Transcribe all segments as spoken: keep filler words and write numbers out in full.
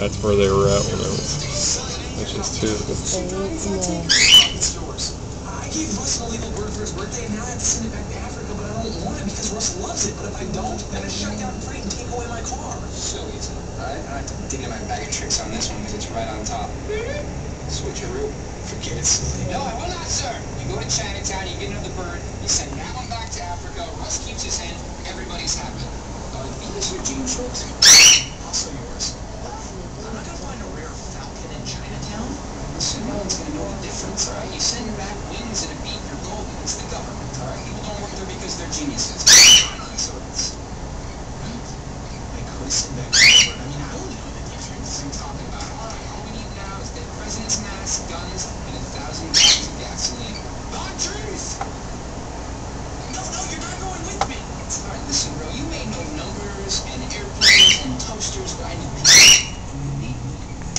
That's where they were at when it was inches two. I gave Russ an illegal bird for his birthday, and now I have to send it back to Africa, but I don't want it because Russ loves it. But if I don't, then I shut down the plane and take away my car. So easy. Alright, I have to dig into my bag of tricks on this one because it's right on top. Switcheroo. Forget it, silly. No, I will not, sir. You go to Chinatown, you get another bird, you send that one back to Africa, Russ keeps his hand, everybody's happy. Are these your jean shorts? Also yours. I'm not gonna find a rare falcon in Chinatown. Listen, no one's gonna know the difference, alright? You send back wings and a beak, you're golden. It's the government, alright? People don't work there because they're geniuses. So it's... I could send back a bird. I mean, I don't know the difference. I'm talking about, alright, all we need now is the president's mask, guns, and a thousand gallons of gasoline. Not truth! No, no, you're not going with me. Alright, listen, bro, you may know numbers and airplanes and toasters, but I need people. You need me.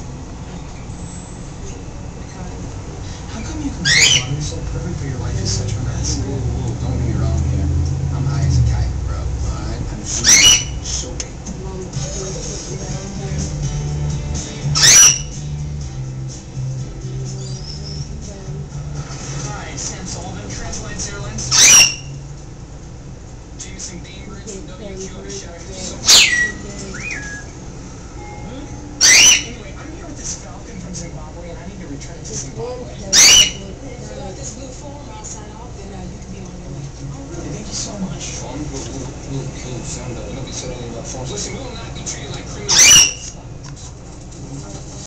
How come you can pull on me so perfect, but your life is such a mess? Whoa, whoa, don't get me wrong here. I'm high as a kite, bro. Alright? I'm so big. Alright, Sam Sullivan, translates airlines. Jameson Bainbridge from W Q to shout Anyway, I'm here with this falcon from Zimbabwe, and I need to return it to Zimbabwe. Fill out this blue form, I'll sign off, and uh, you can be on your way. Oh, really? Thank you so much. Listen, we will not be treated like criminals.